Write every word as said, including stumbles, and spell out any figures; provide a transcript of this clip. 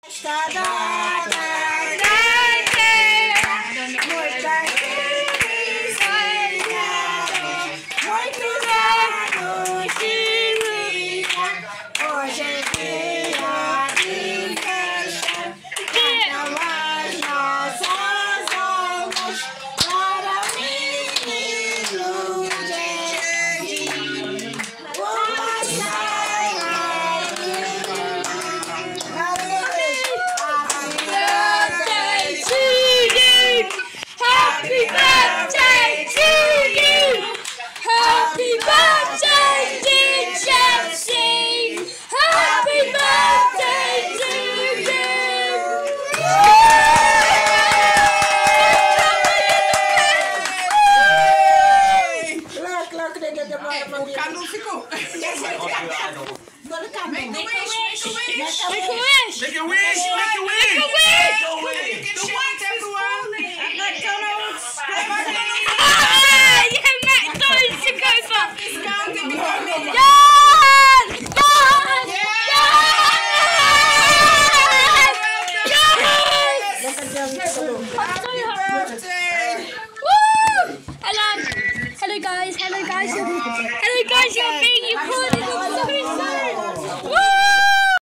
Make a wish, make a wish. Make a wish. Make a wish, make a wish. Make a wish. The what, everyone? McDonald's. Ah, yeah, McDonald's to go for. Discount in the Yes! Yes! Yes! birthday. Woo! Hello. Hello guys, hello guys. Hello guys, you're